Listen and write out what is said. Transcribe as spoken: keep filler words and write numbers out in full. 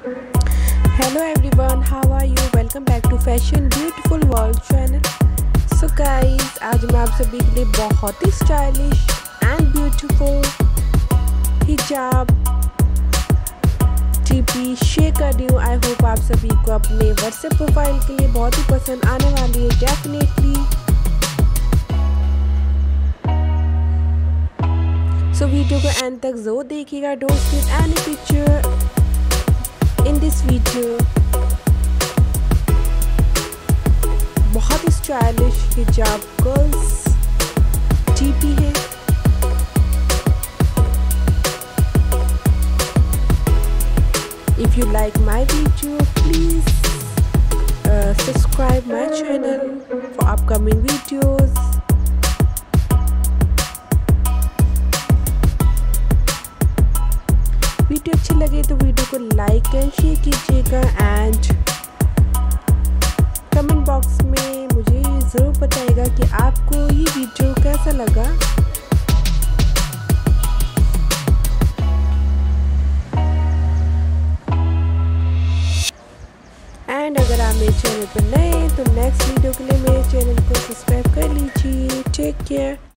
Hello everyone, how are you? Welcome back to Fashion Beautiful World channel. So guys, आज मैं आप सभी के लिए बहुत ही स्टाइलिश एंड ब्यूटीफुल हिजाब डीपी शेयर कर रही हूँ। आई होप आप सभी को अपने व्हाट्सएप प्रोफाइल के लिए बहुत ही पसंद आने वाली है डेफिनेटली। सो वीडियो को एंड तक जरूर देखिएगा। Don't skip any picture in this video. बहुत ही स्टाइलिश हिजाब गर्ल्स डीपी है। If you like my video, please uh, subscribe my channel for upcoming videos. Video अच्छी लगे तो वीडियो को लाइक एंड शेयर कीजिएगा एंड कमेंट बॉक्स में मुझे ज़रूर बताइएगा कि आपको ये वीडियो कैसा लगा। एंड अगर आप मेरे चैनल पर नए हैं तो नेक्स्ट वीडियो के लिए मेरे चैनल को सब्सक्राइब कर लीजिए। Take care.